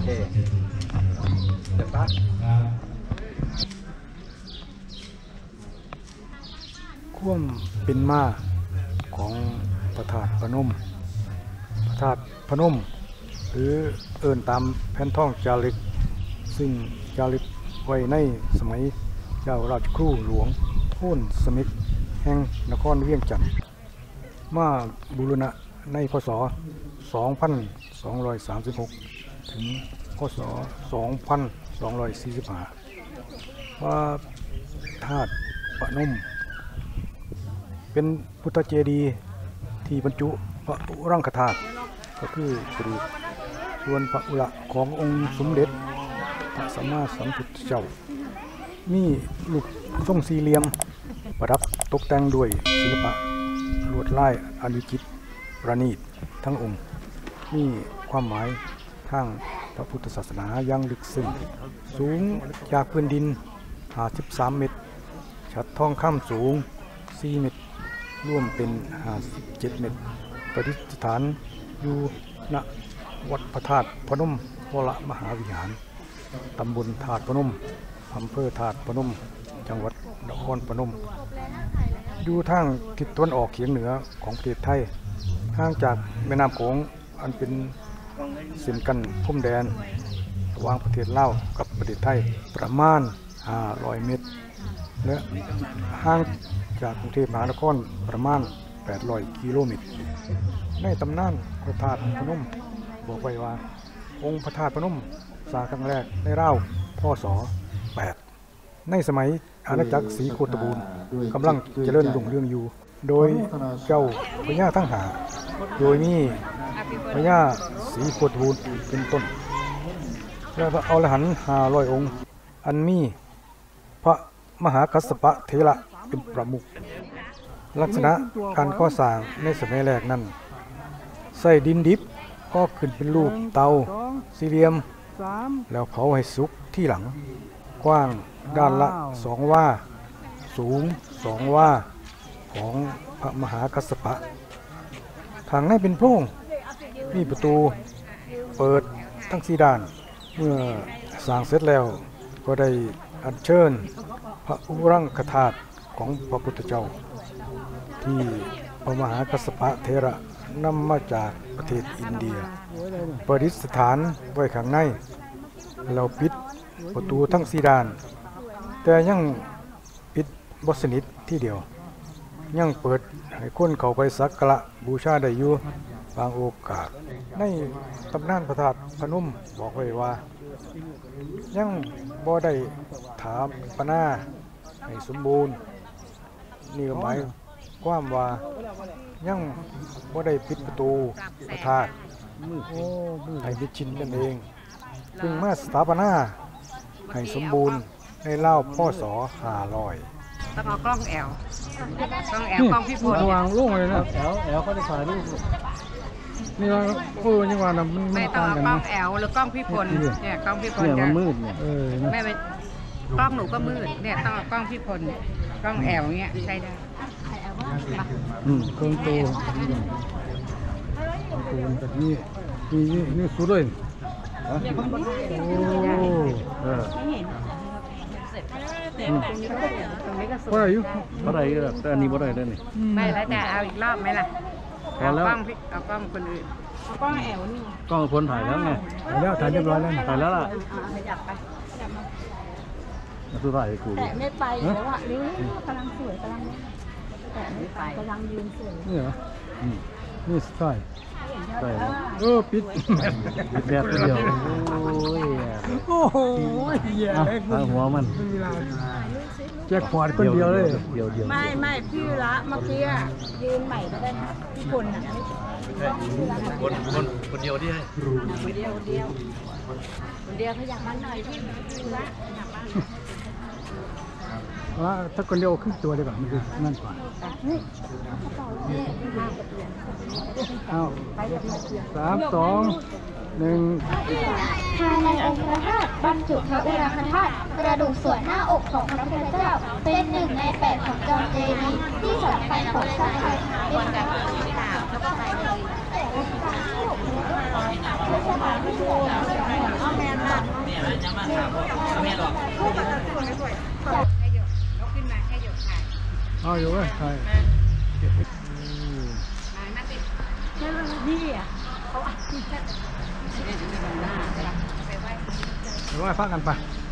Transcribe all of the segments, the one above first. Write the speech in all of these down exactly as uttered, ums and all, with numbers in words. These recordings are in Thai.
เคเดี๋ยวปั๊บความเป็นมาของพระธาตุพนมพระธาตุพนมหรือเอิ้นตามแผ่นทองจารึกซึ่งจารึกไว้ในสมัยเจ้าราชครูหลวงโพ้นสมิทธิ์แห่งนครเวียงจันทร์มาบูรณะในพ.ศ. สองพันสองร้อยสามสิบหก ถึงพ.ศ. สองพันสองร้อยสี่สิบห้าว่าธาตุพนมเป็นพุทธเจดีย์ที่บรรจุพระอุรังคธาตุก็คือกระดูกส่วนพระอุระขององค์สมเด็จพระสัมมาสัมพุทธเจ้ามีลูกทรงสี่เหลี่ยมประดับตกแต่งด้วยศิลปะลวดลายอันวิจิตรประณีตทั้งองค์มีความหมายทางพระพุทธศาสนาอย่างลึกซึ้งสูงจากพื้นดินห้าสิบสามเมตรฉัตรทองคำสูงสี่เมตรรวมเป็นห้าสิบเจ็ดเมตรประดิษฐานอยู่ณวัดพระธาตุพนมวรมหาวิหารตำบลธาตุพนมอำเภอธาตุพนมจังหวัดนครพนมอยู่ทางทิศตะวันออกเฉียงเหนือของประเทศไทยห่างจากแม่น้ำโขงอันเป็นเส้นกันพรมแดนระหว่างประเทศลาวกับประเทศไทยประมาณห้าร้อยเมตรและห่างจากกรุงเทพมหานครประมาณแปดร้อยกิโลเมตรในตำนานพระธาตุพนมบอกไว้ว่าองค์พระธาตุพนมสร้างครั้งแรกในราวพ.ศ. แปดในสมัยอาณาจักรศรีโคตบูรณ์กำลังเจริญรุ่งเรืองอยู่โดยเจ้าพญาทั้งหาโดยมีพญาศรีโคตบูรณ์เป็นต้นและพระอรหันต์ห้าร้อยองค์อันมีพระมหากัสสปะเถระเป็นประมุขลักษณะการก่อสร้างในสมัยแรกนั้นใส่ดินดิบก็ขึ้นเป็นรูปเตาสี่เหลี่ยมแล้วเผาให้สุกที่หลังกว้างด้านละสองวาสูงสองวาของพระมหากัสสปะทางในเป็นโพรงมีประตูเปิดทั้งสี่ด้านเมื่อสร้างเสร็จแล้วก็ได้อัญเชิญพระอุรังคธาตุของพระพุทธเจ้าที่พระมหากัสสปะเถระนำมาจากประเทศอินเดียประดิษฐานไว้ข้างในเราปิดประตูทั้งสี่ด้านแต่ยังปิดบ่สนิทที่เดียวยังเปิดให้คนเข้าไปสักการะบูชาได้อยู่บางโอกาสในตำนานพระธาตุพนมบอกไว้ว่ายังบ่ได้ถามปนาให้สมบูรณ์นี่หมายความว่ายังบ่ได้ปิดประตูพระธาตุให้มิดชิดนั่นเองจึงมาสถาปนาให้สมบูรณ์ในราวพ.ศ. ห้าร้อยต้องเอากล้องแอลกล้องแอลกล้องพี่พลวางลงเลยนะแอลแอลเขาได้ถ่ายรูปนี่ว่าเออนี่ว่านะไม่ต้องเอากล้องแอลหรือกล้องพี่พลเนี่ยกล้องพี่พลเนี่ยมันมืดเนี่ยเออแม่ไปกล้องหนูก็มืดเนี่ยต้องเอากล้องพี่พลกล้องแอลเงี้ยใช้ได้อืมเครื่องตัวตัวแบบนี้นี่นี่นี่สุดเลยโอ้เออบ่ได้อยู่บ่ได้อยู่แต่อันนี้บ่ได้เลยนี่ไม่แล้วแต่เอาอีกรอบไหมล่ะเอากล้องพี่เอากล้องคนอื่นเอากล้องแอลนี่กล้องคนถ่ายแล้วไงถ่ายแล้วถ่ายเรียบร้อยแล้วถ่ายแล้วล่ะขยับไปขยับมาสุดท้ายกูแต่ไม่ไปแล้วอ่ะนี่กำลังสวยกำลังแต่ไม่ไปกำลังยืนสวยนี่เหรอนี่สไตล์ใช่เออปิดปิดแบบเดียวโอ้โหแย่ทางหัวมันแจ็คพอตคนเดียวเลยเดียวเดียวไม่ไม่พี่ละเมื่อกี้ยืนใหม่ก็ได้พี่คนอ่ะคนคนคนเดียวที่ให้คนเดียวเดียวคนเดียวขยับมาหน่อยพี่พี่ละขยับมาว่าถ้าคนเดียวขึ้นตัวดีกว่ามันคือนั่นกว่าเอาสามสองหนึ่งภายในองค์พระธาตุบรรจุพระอุรังคธาตุกระดูกส่วนหน้าอกของพระพุทธเจ้าเป็นหนึ่งในแปดของจอมเจดีย์ที่สำคัญของชาติไทยเป็นการที่ดาวแล้วก็ไปเลยแม่หรอกให้หยกยกขึ้นมาให้หยกถ่ายเอาอยู่เว้ยใช่มานั่งดินี่อ่ะเขาอ่ะไปไหว้เดี๋ยวว่าพักกันไป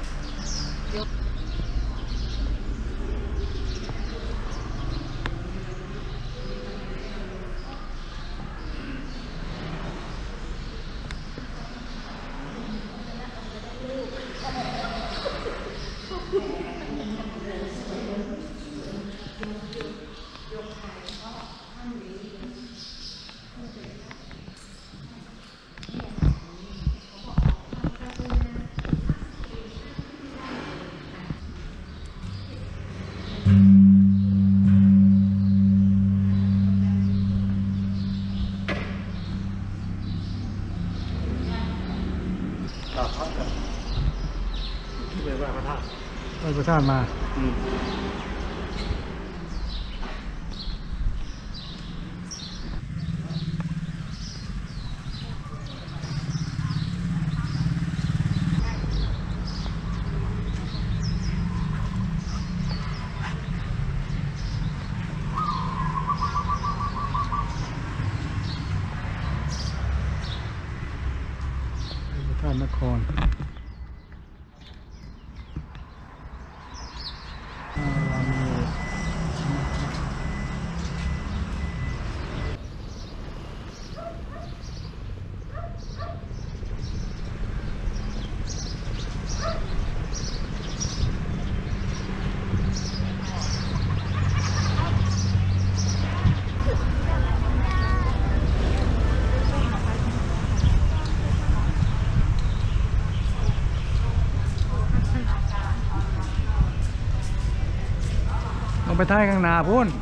ตาพักกันที่ไปไหว้พระธาตุไปประทานมาอืมประทานนครลงไปท้ายข้างหน้าพุ่น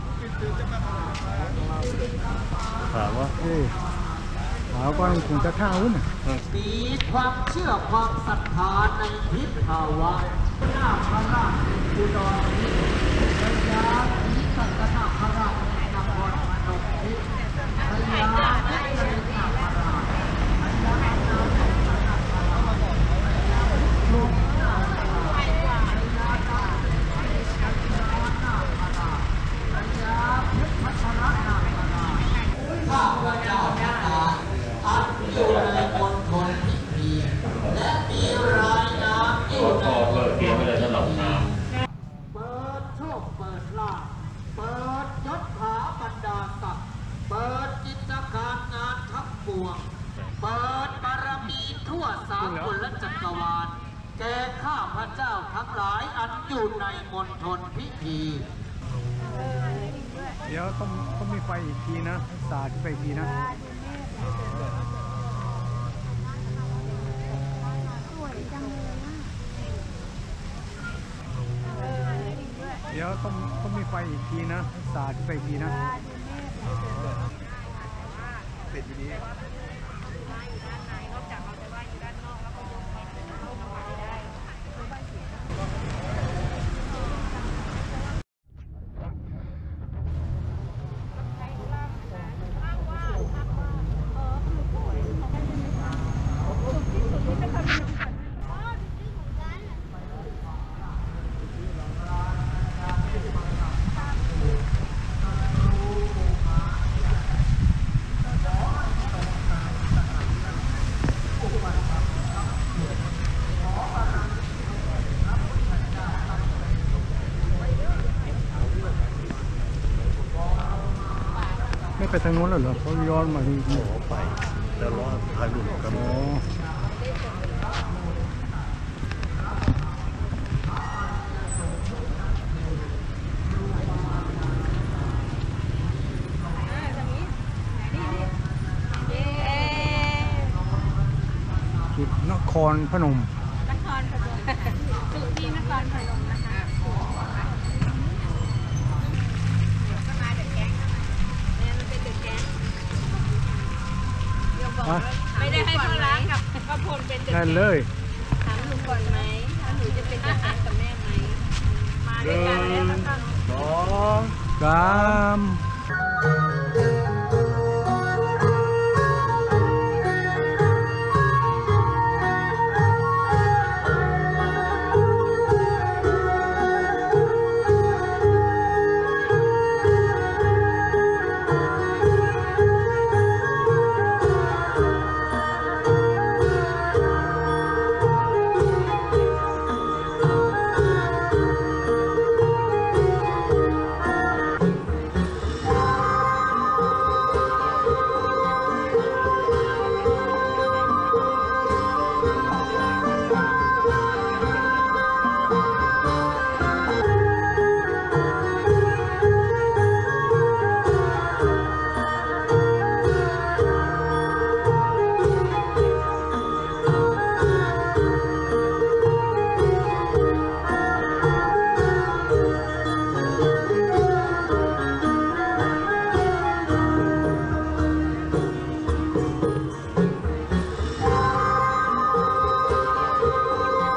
ถามว่าเอ้ยหาก่อนคงจะข้าวพุ่นน่ะมีความเชื่อความศรัทธาในทิศภาวะหน้าพระราชอุดรนี้พญาทิสัตนาพระราชนครพนมทิศพญาทิสัตนาพระราชพญานาคพญานาคลูกหน้าพระราชพญานาคพญานาคพญาเพชรพัชรนาคราชข้าพเจ้าทั้งหลายอันอยู่ในมณฑลพิธีและมีรายนามอยู่ในมณฑลเปิดโชคเปิดลาภเปิดยศถาบรรดาศักดิ์เปิดกิจการงานทั้งปวงเปิดบารมีทั่วสากลจักรวาลแก่ข้าพเจ้าทั้งหลายอันอยู่ในมณฑลพิธีเดี๋ยวต้องต้องมีไฟอีกทีนะสาดไปอีกทีนะเดี๋ยวต้องต้องมีไฟอีกทีนะสาดไปอีกทีนะติดอยู่นี้ ไม่ไปทางโน้นแล้วเหรอเขาย้อนมาที่นี่ขอไปแต่รอถ่ายรูปกันอ๋อจุดนครพนมนครพนมจุดที่นครพนมนะคะก็มาเด็กแก๊งเนี่ยมันเป็นเด็กแก๊งเดี๋ยวบอกว่าไม่ได้ให้เขารักกับก็พลเป็นเด็กได้แก๊งเลยถามลุงก่อนไหมถ้าหนูจะเป็นเด็กแก๊งกับแม่ไหมมาด้วยกันแล้วก็สองสาม